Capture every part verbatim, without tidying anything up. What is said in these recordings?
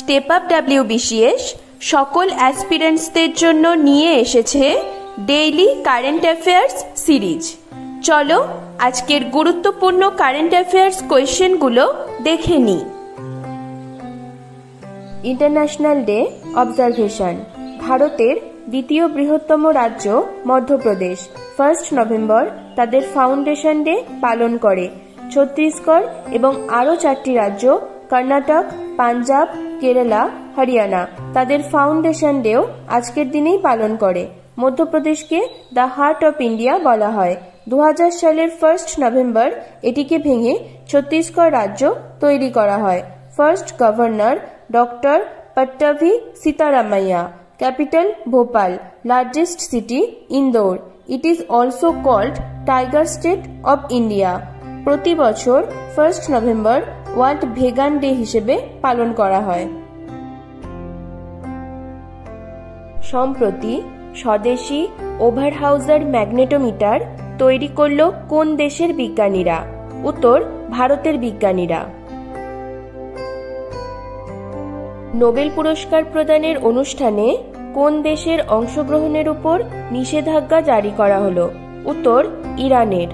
Step up WBCS সকল অ্যাসপিরেন্টসদের জন্য নিয়ে এসেছে ডেইলি কারেন্ট অ্যাফেয়ার্স সিরিজ। চলো আজকের গুরুত্বপূর্ণ কারেন্ট অ্যাফেয়ার্স কোয়েশ্চেনগুলো দেখে নিই। International day observation. ভারতের দ্বিতীয় বৃহত্তম রাজ্য মধ্যপ্রদেশ ফার্স্ট নভেম্বর তাদের ফাউন্ডেশন ডে পালন করে। ছত্তিশগড় এবং আরও চারটি রাজ্য কর্ণাটক, পাঞ্জাব, কেরালা, হরিয়ানা তাদের ফাউন্ডেশন ডেও আজকের দিনেই পালন করে। মধ্যপ্রদেশকে দ্য হার্ট অফ ইন্ডিয়া বলা হয়। দু হাজার সালের ফার্স্ট নভেম্বর এটিকে ভেঙে ছত্তিশগড় রাজ্য তৈরি করা হয়। First governor doctor Pattabhi Sitaramayya. Capital Bhopal. Largest city Indore. It is also called tiger state of India. প্রতি বছর first November world vegan day হিসেবে পালন করা হয়। সম্প্রতি স্বদেশী ওভারহাউজার ম্যাগনেটোমিটার তৈরি করল কোন দেশের বিজ্ঞানীরা? উত্তর ভারতের বিজ্ঞানীরা। নোবেল পুরস্কার প্রদানের অনুষ্ঠানে কোন দেশের অংশগ্রহণের উপর নিষেধাজ্ঞা জারি করা হলো? উত্তর ইরানের।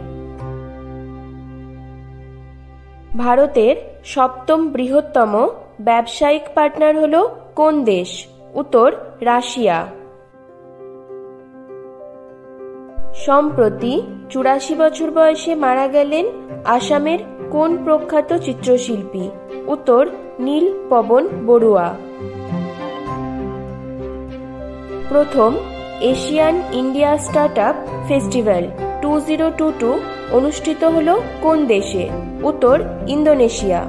ভারতের সপ্তম বৃহত্তম ব্যবসায়িক পার্টনার হল কোন দেশ? উত্তর রাশিয়া। সম্প্রতি চুরাশি বছর বয়সে মারা গেলেন আসামের কোন প্রখ্যাত চিত্রশিল্পী? উত্তর নীল পবন বড়ুয়া। প্রথম Asian India startup festival two zero two two অনুষ্ঠিত হল কোন দেশে? উত্তর ইন্দোনেশিয়া।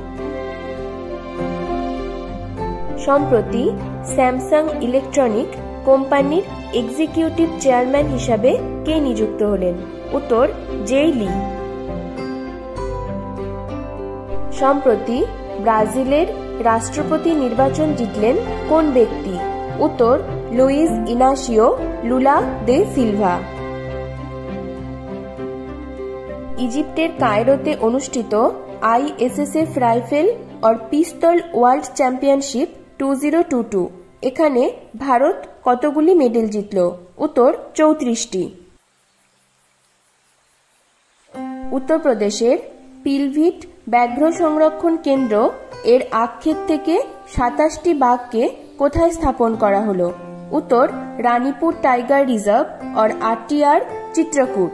সম্প্রতি স্যামসাং ইলেকট্রনিক কোম্পানির এক্সিকিউটিভ চেয়ারম্যান হিসাবে কে নিযুক্ত হলেন? উত্তর জেই লি। সম্প্রতি ব্রাজিলের রাষ্ট্রপতি নির্বাচন জিতলেন কোন ব্যক্তি? উত্তর Luiz Inacio Lula da Silva. ইজিপ্টের কায়রোতে অনুষ্ঠিত ISSF rifle or pistol world championship two zero two two এখানে ভারত কতগুলি মেডেল জিতল? উত্তর চৌত্রিশটি। উত্তরপ্রদেশের পিলভিট ব্যাঘ্র সংরক্ষণ কেন্দ্র এর আক্ষেপ থেকে সাতাশটি বাঘকে কোথায় স্থাপন করা হলো? উত্তর Ranipur tiger reserve or RTR Chitrakoot.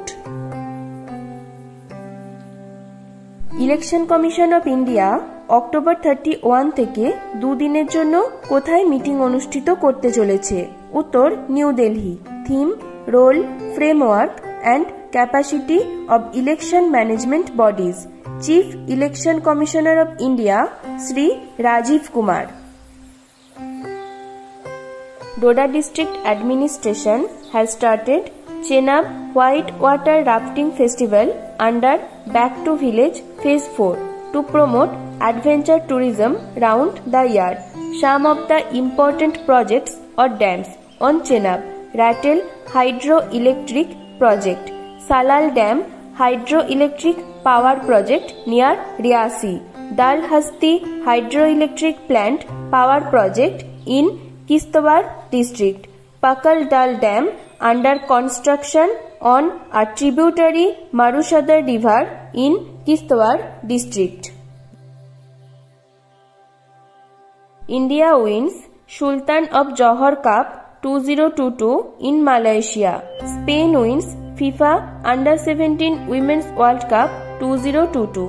Election commission of India October thirty one থেকে দুদিনের জন্য কোথায় মিটিং অনুষ্ঠিত করতে চলেছে? উত্তর New Delhi. Theme role, framework and capacity of election management bodies. Chief election commissioner of India Shri Rajiv Kumar. Doda District Administration has started Chenab White Water Rafting Festival under Back to Village Phase four to promote adventure tourism round the year. Some of the important projects or dams on Chenab: Ratel Hydroelectric Project, Salal Dam Hydroelectric Power Project near Riasi, Dalhasti Hydroelectric Plant Power Project in Kishtwar District, Pakal Dal Dam under construction on a tributary Marusadar River in Kishtwar District. India wins Sultan of Johor Cup two zero two two in Malaysia. Spain wins FIFA Under seventeen Women's World Cup two zero two two.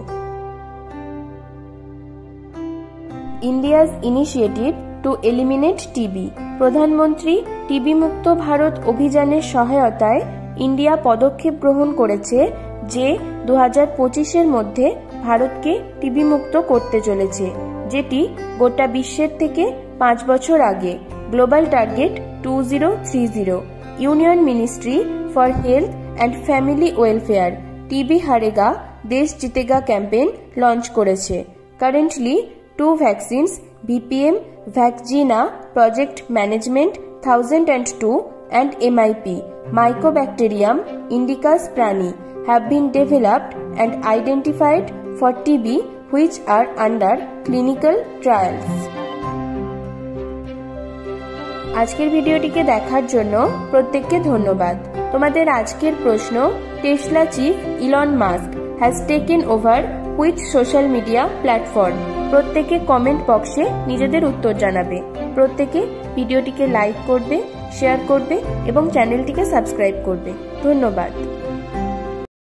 India's initiative to eliminate TB. প্রধানমন্ত্রী TB মুক্ত ভারত অভিযানের সহায়তায় India পদক্ষেপ গ্রহণ করেছে যে দু হাজার পঁচিশের মধ্যে ভারতকে টিবি মুক্ত করতে চলেছে, যেটি গোটা বিশ্বের থেকে পাঁচ বছর আগে। Global target two zero three zero. Union ministry for health and family welfare TB হারেগা দেশ জিতেগা ক্যাম্পেইন লঞ্চ করেছে। Currently two vaccines VPM Vaccina Project Management one thousand two and M I P Mycobacterium indicus prani have been developed and identified for T B which are under clinical trials. আজকের ভিডিওটিকে দেখার জন্য প্রত্যেককে ধন্যবাদ। তোমাদের আজকের প্রশ্ন, Tesla chief Elon Musk has taken over which social media platform? প্রত্যেকে কমেন্ট বক্সে নিজেদের উত্তর জানাবে। প্রত্যেকে ভিডিওটিকে লাইক করবে, শেয়ার করবে এবং চ্যানেলটিকে সাবস্ক্রাইব করবে। ধন্যবাদ।